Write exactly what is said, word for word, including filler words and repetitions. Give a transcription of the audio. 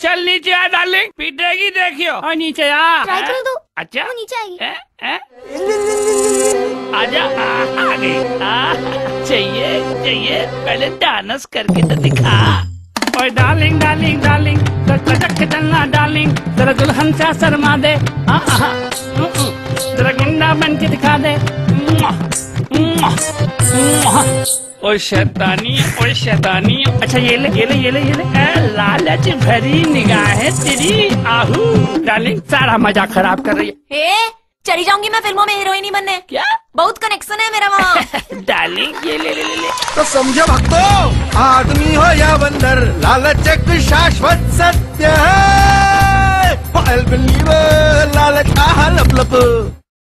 चल नीचे आ डार्लिंग, पीटेगी देखियो। और नीचे आ। ट्राई कर दो। अच्छा वो नीचे आएगी। ए, ए? आजा। आ, आ गई। आ, चाहिए चाहिए, पहले डांस करके तो दिखा। और डार्लिंग डार्लिंग डार्लिंग, कचक चलना डार्लिंग, जरा दुल्हन सा शर्मा दे, जरा गुंडा बन के दिखा दे। ओ शैतानी, ओ शैतानी। अच्छा ये ले ये ले ये ले ये ले। ए, लालच भरी निगाहें तेरी, आहू। डार्लिंग सारा मजा खराब कर रही है। ए, चली जाऊंगी मैं फिल्मों में हीरोइन ही बनने। क्या? बहुत कनेक्शन है मेरा वहाँ। डार्लिंग ये ले ले ले ले। तो समझो भक्तों, आदमी हो या बंदर, लालच एक शाश्वत सत्य है। लालच का लप लप।